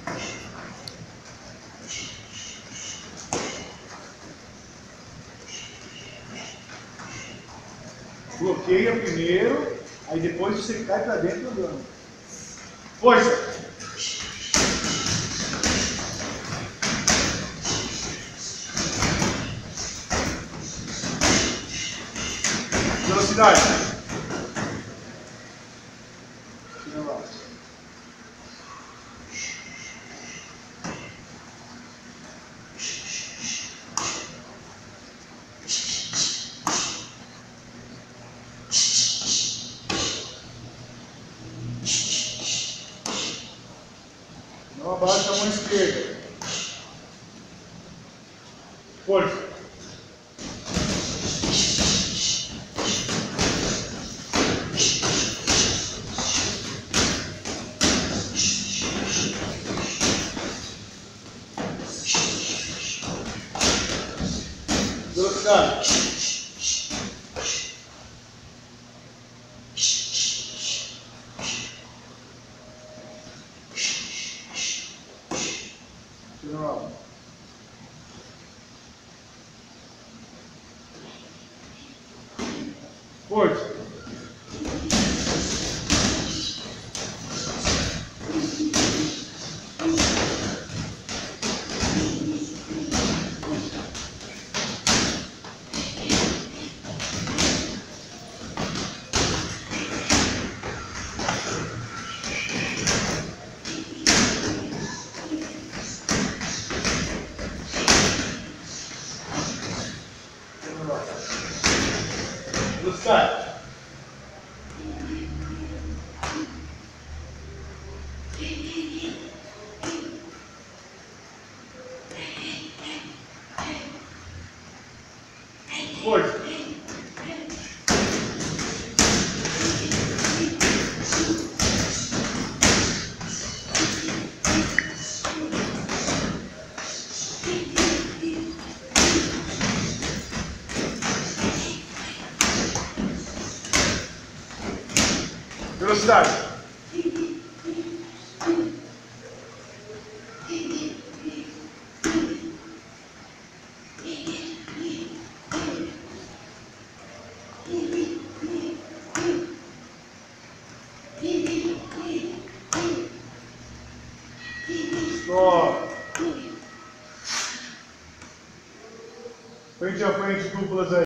Bloqueia primeiro, aí depois você cai para dentro andando. Força! Velocidade! Tira lá. Não abaixa a mão esquerda. Força. Velocidade. Não. Força. Velocidade. Força. Velocidade. Stop. Frente a frente, duplas aí.